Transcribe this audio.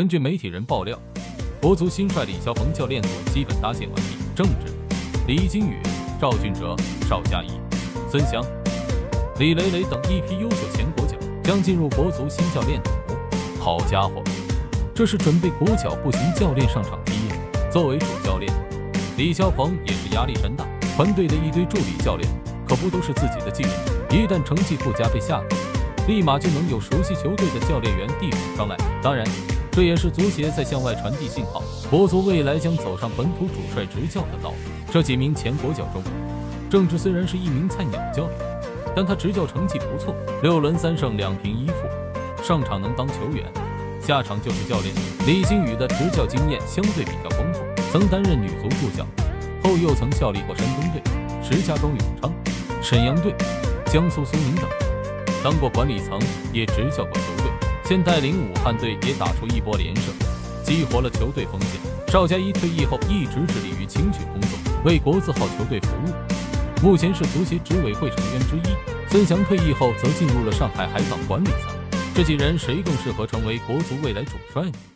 根据媒体人爆料，国足新帅李霄鹏教练组基本搭建完毕，郑智、李金羽、赵俊哲、邵佳怡、孙祥、李磊磊等一批优秀前国脚将进入国足新教练组。好家伙，这是准备国脚不行教练上场踢呀！作为主教练，李霄鹏也是压力山大，团队的一堆助理教练可不都是自己的继任者，一旦成绩不佳被下课，立马就能有熟悉球队的教练员递补上来。当然，这也是足协在向外传递信号，国足未来将走上本土主帅执教的道路。这几名前国脚中，郑智虽然是一名菜鸟教练，但他执教成绩不错，6轮3胜2平1负，上场能当球员，下场就是教练。李金羽的执教经验相对比较丰富，曾担任女足助教，后又曾效力过山东队、石家庄永昌、沈阳队、江苏苏宁等，当过管理层，也执教过球队。现带领武汉队也打出一波连胜，激活了球队锋线。邵佳怡退役后一直致力于青训工作，为国字号球队服务，目前是足协执委会成员之一。孙祥退役后则进入了上海海港管理层。这几人谁更适合成为国足未来主帅呢？